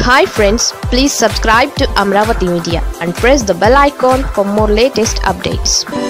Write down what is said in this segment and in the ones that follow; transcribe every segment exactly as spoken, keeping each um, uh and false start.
Hi friends, please subscribe to Amaravathi Media and press the bell icon for more latest updates.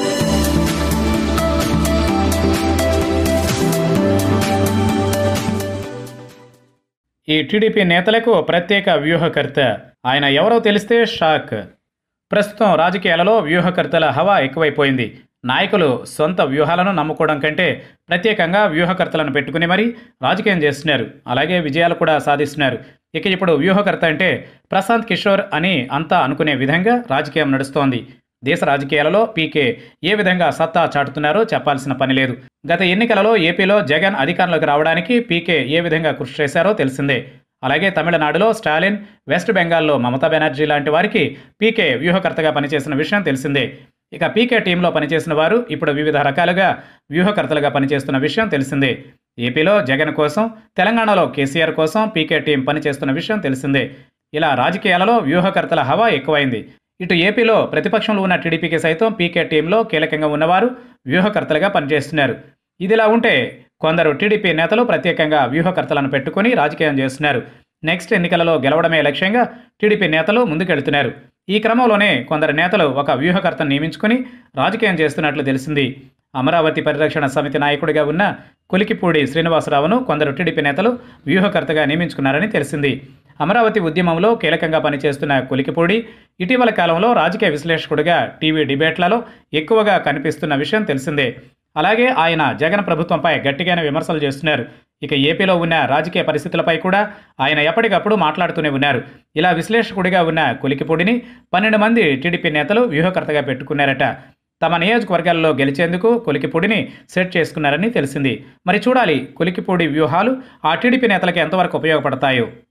ఈ TDP నేతలకు ప్రత్యేక వ్యూహకర్త ఆయన ఎవరో తెలిస్తే షాక్. ప్రస్తుతం రాజకీయాలలో వ్యూహకర్తల హవా ఎక్కువైపోయింది. నాయకులు సొంత వ్యూహాలను నమ్ముకోవడం కంటే ప్రత్యేకంగా వ్యూహకర్తలను పెట్టుకుని మరీ రాజకీయం చేస్తున్నారు. అలాగే విజయాలు కూడా సాధిస్తున్నారు. ఇక ఇప్పుడు వ్యూహకర్త అంటే ప్రశాంత్ కిషోర్ అని అంతా అనుకునే విధంగా రాజకీయం నడుస్తోంది. దేశ రాజకీయాలలో పీకే ఏ విధంగా సత్తా చాటుతున్నారో చెప్పాల్సిన పని లేదు. గత ఎన్నికలలో ఏపీలో జగన్ అధికారంలోకి రావడానికి పీకే ఏ విధంగా కృషి చేశారో తెలిసిందే. అలాగే తమిళనాడులో స్టాలిన్, వెస్ట్ బెంగాల్లో మమతా బెనర్జీ లాంటి వారికి పీకే వ్యూహకర్తగా పనిచేసిన విషయం తెలిసిందే. ఇక పీకే టీంలో పనిచేసిన వారు ఇప్పుడు వివిధ రకాలుగా వ్యూహకర్తలుగా పనిచేస్తున్న విషయం తెలిసిందే. ఏపీలో జగన్ కోసం, తెలంగాణలో కేసీఆర్ కోసం పీకే టీం పనిచేస్తున్న విషయం తెలిసిందే. ఇలా రాజకీయాలలో వ్యూహకర్తల హవా ఎక్కువైంది. ఇటు ఏపీలో ప్రతిపక్షంలో ఉన్న టీడీపీకి సైతం పీకే టీంలో కీలకంగా ఉన్నవారు వ్యూహకర్తలుగా పనిచేస్తున్నారు. ఇదిలా ఉంటే కొందరు టీడీపీ నేతలు ప్రత్యేకంగా వ్యూహకర్తలను పెట్టుకుని రాజకీయం చేస్తున్నారు. నెక్స్ట్ ఎన్నికలలో గెలవడమే లక్ష్యంగా టీడీపీ నేతలు ముందుకెళ్తున్నారు. ఈ క్రమంలోనే కొందరు నేతలు ఒక వ్యూహకర్తను నియమించుకుని రాజకీయం చేస్తున్నట్లు తెలిసింది. అమరావతి పరిరక్షణ సమితి నాయకుడిగా ఉన్న కొలికిపూడి శ్రీనివాసరావును కొందరు టీడీపీ నేతలు వ్యూహకర్తగా నియమించుకున్నారని తెలిసింది. అమరావతి ఉద్యమంలో కీలకంగా పనిచేస్తున్న కొలికిపూడి ఇటీవల కాలంలో రాజకీయ విశ్లేషకుడిగా టీవీ డిబేట్లలో ఎక్కువగా కనిపిస్తున్న విషయం తెలిసిందే. అలాగే ఆయన జగన్ ప్రభుత్వంపై గట్టిగానే విమర్శలు చేస్తున్నారు. ఇక ఏపీలో ఉన్న రాజకీయ పరిస్థితులపై కూడా ఆయన ఎప్పటికప్పుడు మాట్లాడుతూనే ఉన్నారు. ఇలా విశ్లేషకుడిగా ఉన్న కొలికిపూడిని పన్నెండు మంది టీడీపీ నేతలు వ్యూహకర్తగా పెట్టుకున్నారట. తమ నియోజకవర్గాల్లో గెలిచేందుకు కొలికిపూడిని సెట్ చేసుకున్నారని తెలిసింది. మరి చూడాలి కొలికిపూడి వ్యూహాలు ఆ టీడీపీ నేతలకు ఎంతవరకు ఉపయోగపడతాయో.